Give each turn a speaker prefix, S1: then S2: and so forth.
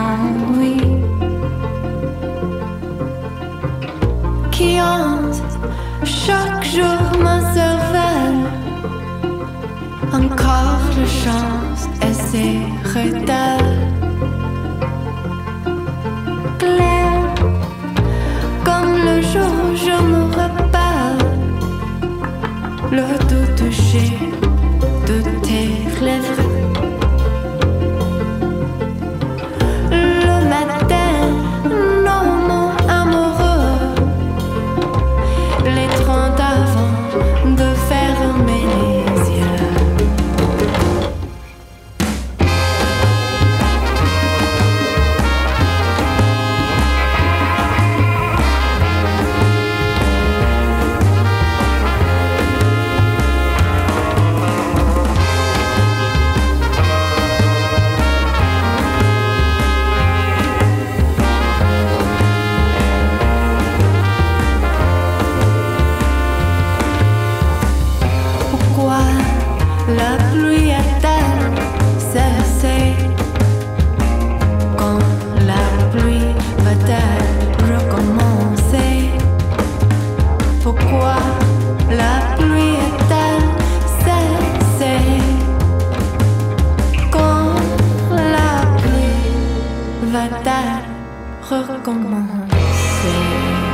S1: ennui qui hante chaque jour ma cervelle. Encore de chance et c'est retard. Clair comme le jour, je me rappelle le doux toucher de tes lèvres. Le matin, non, mon amoureux, les 30 avant de fermer les yeux. La pluie a-t-elle cessé? Quand la pluie va-t-elle recommencer? Pourquoi la pluie a-t-elle cessé? Quand la pluie va-t-elle recommencer?